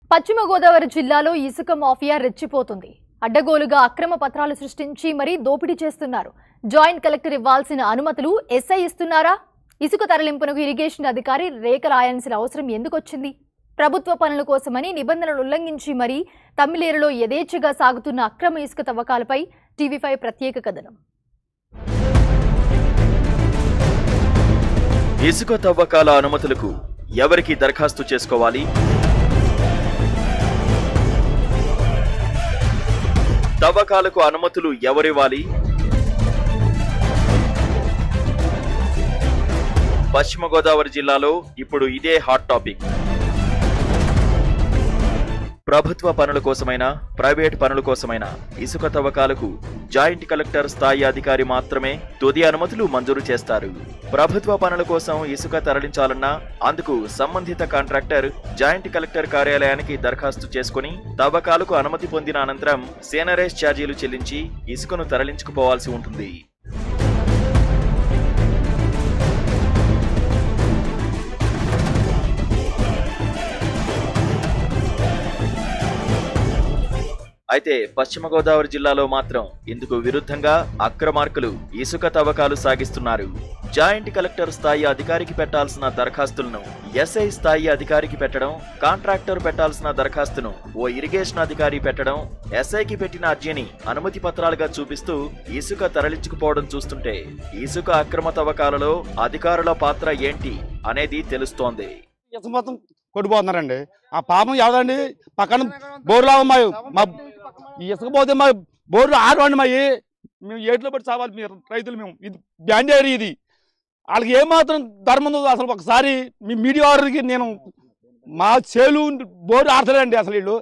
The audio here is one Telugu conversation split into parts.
పశ్చిమ గోదావరి జిల్లాలో ఇసుక మాఫియా రెచ్చిపోతుంది. అడ్డగోలుగా అక్రమ పత్రాలు సృష్టించి మరీ దోపిడీ చేస్తున్నారు. జాయింట్ కలెక్టర్ ఇవ్వాల్సిన అనుమతులు ఎస్ఐ ఇస్తున్నారా? ఇసుక తరలింపునకు ఇరిగేషన్ అధికారి రేఖ రాయాల్సిన అవసరం ఎందుకు వచ్చింది? ప్రభుత్వ పనుల కోసమని నిబంధనలు ఉల్లంఘించి మరీ తమ్మిలేరులో యథేచ్ఛగా సాగుతున్న అక్రమ ఇసుక తవ్వకాలపై TV5 ప్రత్యేక కథనం. ఇసుక తవ్వకాల అనుమతులకు ఎవరికి దరఖాస్తు చేసుకోవాలి? తవ్వకాలకు అనుమతులు ఎవరివ్వాలి? పశ్చిమ గోదావరి జిల్లాలో ఇప్పుడు ఇదే హాట్ టాపిక్. ప్రభుత్వ పనుల కోసమైనా ప్రైవేట్ పనుల కోసమైనా ఇసుక తవ్వకాలకు జాయింట్ కలెక్టర్ స్థాయి అధికారి మాత్రమే తుది అనుమతులు మంజూరు చేస్తారు. ప్రభుత్వ పనుల కోసం ఇసుక తరలించాలన్నా అందుకు సంబంధిత కాంట్రాక్టర్ జాయింట్ కలెక్టర్ కార్యాలయానికి దరఖాస్తు చేసుకుని తవ్వకాలకు అనుమతి పొందిన అనంతరం సేనరేజ్ ఛార్జీలు చెల్లించి ఇసుకను తరలించుకుపోవాల్సి ఉంటుంది. అయితే పశ్చిమ గోదావరి జిల్లాలో మాత్రం ఇందుకు విరుద్ధంగా అక్రమార్కులు ఇసుక తవ్వకాలు సాగిస్తున్నారు. జాయింట్ కలెక్టర్ స్థాయి అధికారికి పెట్టాల్సిన దరఖాస్తులను ఎస్ఐ స్థాయి అధికారికి పెట్టడం, కాంట్రాక్టర్ పెట్టాల్సిన దరఖాస్తును ఓ ఇరిగేషన్ అధికారి పెట్టడం, ఎస్ఐకి పెట్టిన అర్జీని అనుమతి పత్రాలుగా చూపిస్తూ ఇసుక తరలించుకుపోవడం చూస్తుంటే ఇసుక అక్రమ తవ్వకాలలో అధికారుల పాత్ర ఏంటి అనేది తెలుస్తోంది. కొట్టిపోతున్నారండి. ఆ పాపం ఎవరండి? పక్కన బోర్లా మా ఇసుక పోతే మా బోర్లు ఆరువండి మాయి, మేము ఏట్లో పెట్టి చావాలి మీరు రైతులు. మేము ఇది బ్యాండేరి, ఇది వాళ్ళకి ఏమాత్రం ధర్మం ఉందో అసలు ఒకసారి మీ మీడియా వారికి నేను మా చేలు బోర్డు ఆడతలేండి. అసలు వీళ్ళు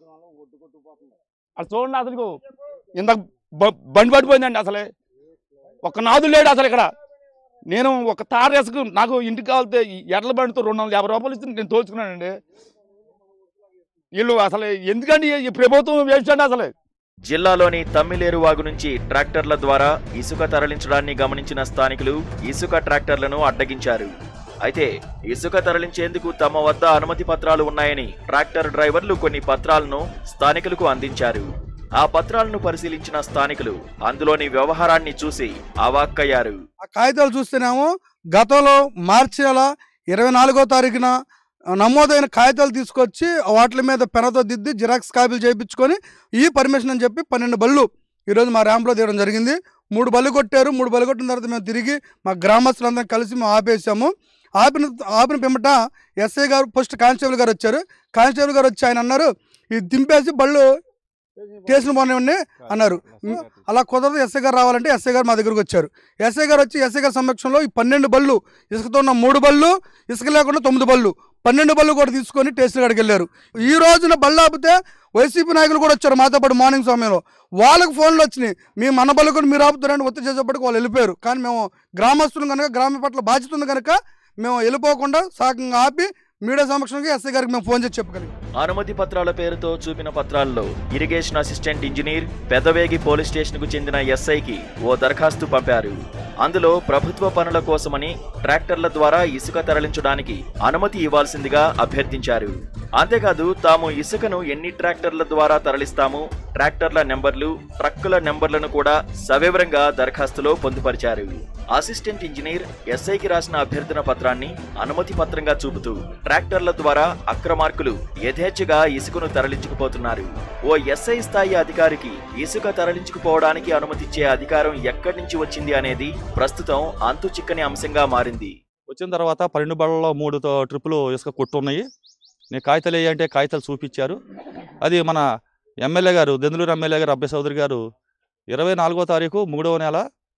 అసలు చూడండి, అసలు ఇంత బండి పడిపోయిందండి. అసలే ఒక నాదు లేడు అసలు ఇక్కడ. నేను ఒక తార వేసుకు నాకు ఇంటికి కావాలితే ఎడ్ల బండితో 250 రూపాయలు ఇచ్చి నేను తోచుకున్నానండి. వీళ్ళు అసలు ఎందుకండి ఈ ప్రభుత్వం వేసండి అసలు. జిల్లాలోని తమ్మిలేరు వాగు నుంచి ట్రాక్టర్ల ద్వారా ఇసుక తరలించడాన్ని గమనించిన స్థానికులు ఇసుక ట్రాక్టర్లను అడ్డగించారు. అయితే ఇసుక తరలించేందుకు తమ వద్ద అనుమతి పత్రాలు ఉన్నాయని ట్రాక్టర్ డ్రైవర్లు కొన్ని పత్రాలను స్థానికులకు అందించారు. ఆ పత్రాలను పరిశీలించిన స్థానికులు అందులోని వ్యవహారాన్ని చూసి అవాక్కయ్యారు. ఆ కాగితాలు చూస్తేనేమో గతంలో మార్చి 24వ తారీఖున నమోదైన కాగితాలు తీసుకొచ్చి వాటి మీద పెనతో దిద్ది జిరాక్స్ కాపీలు చేయించుకొని ఈ పర్మిషన్ అని చెప్పి 12 బళ్ళు ఈరోజు మా ర్యాంప్లో తీయడం జరిగింది. 3 బళ్ళు కొట్టారు. 3 బళ్ళు కొట్టిన తర్వాత మేము తిరిగి మా గ్రామస్తులందరం కలిసి మేము ఆపేసాము. ఆపిన పిమ్మట ఎస్ఐ గారు ఫస్ట్ కానిస్టేబుల్ గారు వచ్చారు. కానిస్టేబుల్ గారు వచ్చి ఆయన అన్నారు, ఇది దింపేసి బళ్ళు స్టేషన్ పోనివ్వండి అన్నారు. అలా కుదరదు, ఎస్ఐ గారు రావాలంటే ఎస్ఐ గారు మా దగ్గరకు వచ్చారు. ఎస్ఐ గారు వచ్చి ఎస్ఐ గారి సమక్షంలో ఈ 12 బళ్ళు ఇసుకతో ఉన్న 3 బళ్ళు, ఇసుక లేకుండా 9 బళ్ళు, 12 బళ్ళు కూడా తీసుకొని స్టేషన్ కాడికి వెళ్ళారు. ఈ రోజున బళ్ళు ఆపితే వైసీపీ నాయకులు కూడా వచ్చారు మాతో పాటు మార్నింగ్ సమయంలో. వాళ్ళకి ఫోన్లు వచ్చినాయి, మీ మన బళ్ళు కూడా మీరు ఆపుతారని ఒత్తిడి చేసేప్పటికి వాళ్ళు వెళ్ళిపోయారు. కానీ మేము గ్రామస్తులు కనుక, గ్రామ పట్ల బాధ్యత ఉంది కనుక మేము వెళ్ళిపోకుండా సాకంగా ఆపి మీడియా సమక్షంగా ఎస్ఐ గారికి మేము ఫోన్ చేసి చెప్పగలిగాం. అనుమతి పత్రాల పేరుతో చూపిన పత్రాల్లో irrigation assistant engineer Pedavegi police station కు చెందిన ఎస్ఐకి ఓ దరఖాస్తు పంపారు. అందులో ప్రభుత్వ పనుల కోసమని ట్రాక్టర్ల ద్వారా ఇసుక తరలించడానికి అనుమతి ఇవ్వాల్సిందిగా అభ్యర్థించారు. అంతేకాదు తాము ఇసుకను ఎన్ని ట్రాక్టర్ల ద్వారా తరలిస్తాము, ట్రాక్టర్ల నెంబర్లు, ట్రక్కుల నెంబర్లను కూడా సవివరంగా దరఖాస్తులో పొందుపరిచారు. అసిస్టెంట్ ఇంజనీర్ ఎస్ఐకి రాసిన అభ్యర్థన పత్రాన్ని అనుమతి పత్రంగా చూపుతూ ట్రాక్టర్ల ద్వారా అక్రమార్కులు యథేచ్ఛగా ఇసుకను తరలించుకుపోతున్నారు. ఓ ఎస్ఐ స్థాయి అధికారికి ఇసుక తరలించుకుపోవడానికి అనుమతిచ్చే అధికారం ఎక్కడి నుంచి వచ్చింది అనేది ప్రస్తుతం అంతు చిక్కని అంశంగా మారింది. వచ్చిన తర్వాత 12 బళ్ళలో 3 ట్రిప్పులు ఇసుక కొట్టున్నాయి. నేను కాగితాలు వేయంటే కాగితాలు చూపించారు. అది మన ఎమ్మెల్యే గారు, దెందులూరు ఎమ్మెల్యే గారు అబ్బాయి చౌదరి గారు 24వ తారీఖు 3వ నెల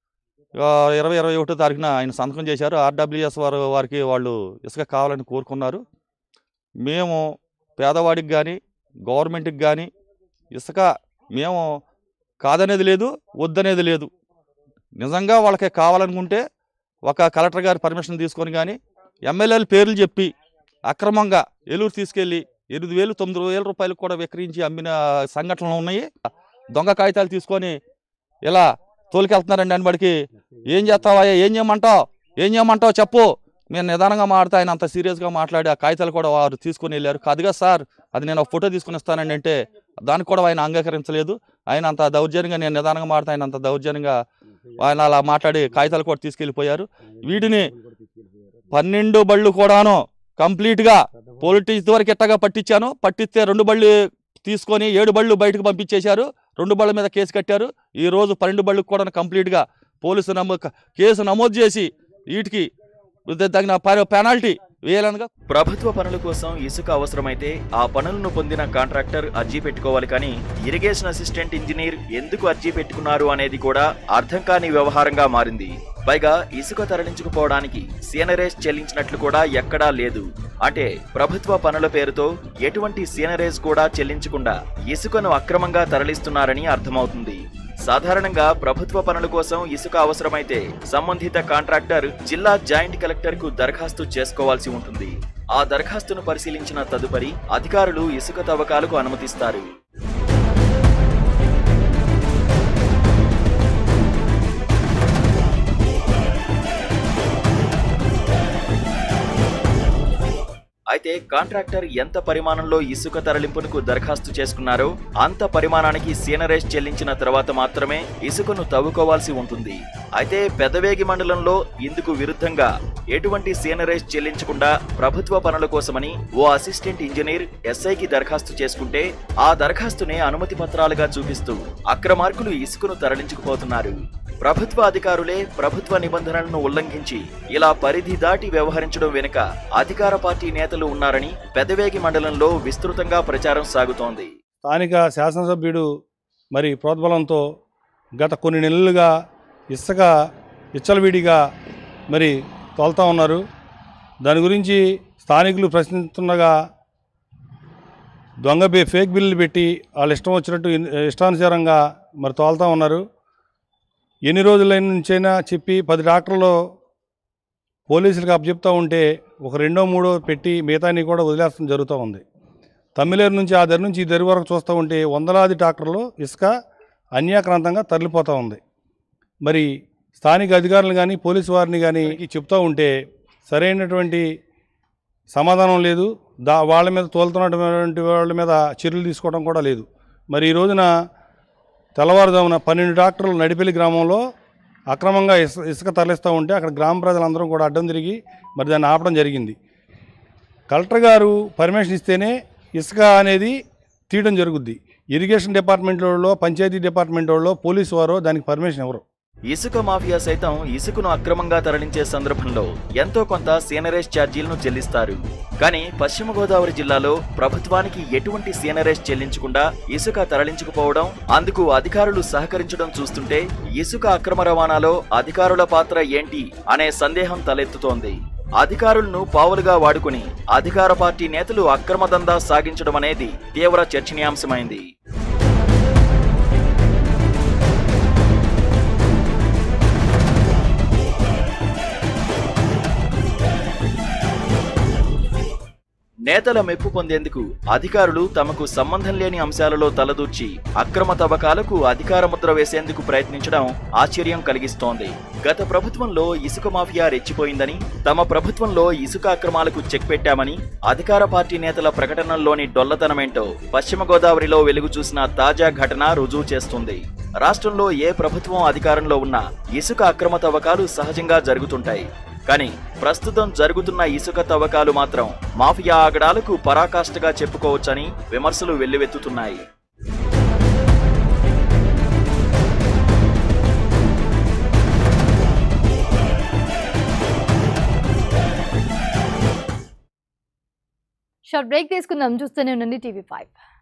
2021వ తారీఖున ఆయన సంతకం చేశారు. RWS వారికి వాళ్ళు ఇసుక కావాలని కోరుకున్నారు. మేము పేదవాడికి కానీ గవర్నమెంట్కి కానీ ఇసుక మేము కాదనేది లేదు, వద్దనేది లేదు. నిజంగా వాళ్ళకి కావాలనుకుంటే ఒక కలెక్టర్ గారి పర్మిషన్ తీసుకొని కానీ ఎమ్మెల్యేల పేర్లు చెప్పి అక్రమంగా ఏలూరు తీసుకెళ్ళి 8,000, 9,000 రూపాయలకు కూడా విక్రయించి అమ్మిన సంఘటనలు ఉన్నాయి. దొంగ కాగితాలు తీసుకొని ఇలా తోలికెళ్తున్నారండి. అనిబడికి ఏం చేస్తావా, ఏం చేయమంటావు చెప్పు, నేను నిదానంగా మాట్లాడితే ఆయన అంత సీరియస్గా మాట్లాడి ఆ కాగితాలు కూడా వారు తీసుకొని వెళ్ళారు. కాదుగా సార్, అది నేను ఒక ఫోటో తీసుకుని ఇస్తానండి అంటే దానికి కూడా ఆయన అంగీకరించలేదు. ఆయన అంత దౌర్జన్యంగా, నేను నిదానంగా మాట్లాడితే ఆయన అంత దౌర్జన్యంగా ఆయన అలా మాట్లాడి కాగితాలు కూడా తీసుకెళ్ళిపోయారు. వీటిని 12 బళ్ళు కూడాను కంప్లీట్గా పోలీస్ వరకు ఎట్టగా పట్టించాను. పట్టిస్తే 2 బళ్ళు తీసుకొని 7 బళ్ళు బయటకు పంపించేశారు. 2 బళ్ళ మీద కేసు కట్టారు. ఈరోజు 12 బళ్ళకు కూడా కంప్లీట్గా పోలీసు కేసు నమోదు చేసి వీటికి తగిన పెనాల్టీ వేయాలనగా. ప్రభుత్వ పనుల కోసం ఇసుక అవసరమైతే ఆ పనులను పొందిన కాంట్రాక్టర్ అర్జీ పెట్టుకోవాలి, కానీ ఇరిగేషన్ అసిస్టెంట్ ఇంజనీర్ ఎందుకు అర్జీ పెట్టుకున్నారు అనేది కూడా అర్థం కాని వ్యవహారంగా మారింది. పైగా ఇసుక తరలించుకుపోవడానికి సీనరేజ్ చెల్లించినట్లు కూడా ఎక్కడా లేదు. అంటే ప్రభుత్వ పనుల పేరుతో ఎటువంటి సీనరేజ్ కూడా చెల్లించకుండా ఇసుకను అక్రమంగా తరలిస్తున్నారని అర్థమవుతుంది. సాధారణంగా ప్రభుత్వ పనుల కోసం ఇసుక అవసరమైతే సంబంధిత కాంట్రాక్టర్ జిల్లా జాయింట్ కలెక్టర్ కు దరఖాస్తు చేసుకోవాల్సి ఉంటుంది. ఆ దరఖాస్తును పరిశీలించిన తదుపరి అధికారులు ఇసుక తవ్వకాలకు అనుమతిస్తారు. అయితే కాంట్రాక్టర్ ఎంత పరిమాణంలో ఇసుక తరలింపునకు దరఖాస్తు చేసుకున్నారో అంత పరిమాణానికి సీనరేజ్ చెల్లించిన తర్వాత మాత్రమే ఇసుకను తవ్వుకోవాల్సి ఉంటుంది. అయితే పెదవేగి మండలంలో ఇందుకు విరుద్ధంగా ఎటువంటి సీనరేజ్ చెల్లించకుండా ప్రభుత్వ పనుల కోసమని ఓ అసిస్టెంట్ ఇంజనీర్ ఎస్ఐకి దరఖాస్తు చేసుకుంటే ఆ దరఖాస్తునే అనుమతి పత్రాలుగా చూపిస్తూ అక్రమార్కులు ఇసుకను తరలించుకుపోతున్నారు. ప్రభుత్వ అధికారులే ప్రభుత్వ నిబంధనలను ఉల్లంఘించి ఇలా పరిధి దాటి వ్యవహరించడం వెనుక అధికార పార్టీ నేతలు ఉన్నారని పెదవేగి మండలంలో విస్తృతంగా ప్రచారం సాగుతోంది. స్థానిక శాసనసభ్యుడు మరి ప్రోద్బలంతో గత కొన్ని నెలలుగా ఇసుక ఇచ్చలవిడిగా మరి తోలుతూ ఉన్నారు. దాని గురించి స్థానికులు ప్రశ్నిస్తుండగా ఫేక్ బిల్లులు పెట్టి వాళ్ళు ఇష్టం వచ్చినట్టు ఇష్టానుసారంగా మరి తోలుతూ ఉన్నారు. ఎన్ని రోజులైన నుంచైనా చెప్పి 10 ట్రాక్టర్లు పోలీసులకు అప్పచెప్తూ ఉంటే ఒక 2, 3 పెట్టి మిగతాని కూడా వదిలేస్తడం జరుగుతూ ఉంది. తమ్మిలేరు నుంచి ఆ దరి నుంచి ఈ దరి వరకు చూస్తూ ఉంటే వందలాది ట్రాక్టర్లు ఇసుక అన్యాక్రాంతంగా తరలిపోతూ ఉంది. మరి స్థానిక అధికారులు కానీ పోలీసు వారిని కానీ చెప్తూ ఉంటే సరైనటువంటి సమాధానం లేదు. వాళ్ళ మీద తోలుతున్నటువంటి వాళ్ళ మీద చర్యలు తీసుకోవడం కూడా లేదు. మరి ఈ రోజున తెల్లవారుజామున 12 ట్రాక్టర్లు నడిపెల్లి గ్రామంలో అక్రమంగా ఇసుక తరలిస్తూ ఉంటే అక్కడ గ్రామ ప్రజలందరూ కూడా అడ్డం తిరిగి మరి దాన్ని ఆపడం జరిగింది. కలెక్టర్ గారు పర్మిషన్ ఇస్తేనే ఇసుక అనేది తీయడం జరుగుద్ది. ఇరిగేషన్ డిపార్ట్మెంట్ వాళ్ళు, పంచాయతీ డిపార్ట్మెంట్ వాళ్ళు, పోలీసు వారు దానికి పర్మిషన్ ఇవ్వరు. ఇసుక మాఫియా సైతం ఇసుకను అక్రమంగా తరలించే సందర్భంలో ఎంతో కొంత సీనరేజ్ ఛార్జీలను చెల్లిస్తారు. కానీ పశ్చిమ గోదావరి జిల్లాలో ప్రభుత్వానికి ఎటువంటి సీనరేజ్ చెల్లించకుండా ఇసుక తరలించుకుపోవడం, అందుకు అధికారులు సహకరించడం చూస్తుంటే ఇసుక అక్రమ రవాణాలో అధికారుల పాత్ర ఏంటి అనే సందేహం తలెత్తుతోంది. అధికారులను పావులుగా వాడుకుని అధికార పార్టీ నేతలు అక్రమ దందా సాగించడం అనేది తీవ్ర చర్చనీయాంశమైంది. నేతల మెప్పు పొందేందుకు అధికారులు తమకు సంబంధం లేని అంశాలలో తలదూర్చి అక్రమ తవ్వకాలకు అధికార ముద్ర వేసేందుకు ప్రయత్నించడం ఆశ్చర్యం కలిగిస్తోంది. గత ప్రభుత్వంలో ఇసుక మాఫియా రెచ్చిపోయిందని, తమ ప్రభుత్వంలో ఇసుక అక్రమాలకు చెక్ పెట్టామని అధికార పార్టీ నేతల ప్రకటనల్లోని డొల్లతనమేంటో పశ్చిమ గోదావరిలో వెలుగు చూసిన తాజా ఘటన రుజువు చేస్తుంది. రాష్ట్రంలో ఏ ప్రభుత్వం అధికారంలో ఉన్నా ఇసుక అక్రమ తవ్వకాలు సహజంగా జరుగుతుంటాయి. కానీ ప్రస్తుతం జరుగుతున్న ఇసుక తవ్వకాలు మాత్రం మాఫియా ఆగడాలకు పరాకాష్ఠగా చెప్పుకోవచ్చని విమర్శలు వెల్లువెత్తుతున్నాయి. షార్ట్ బ్రేక్ తీసుకుందాం. చూస్తూనే ఉండండి TV5.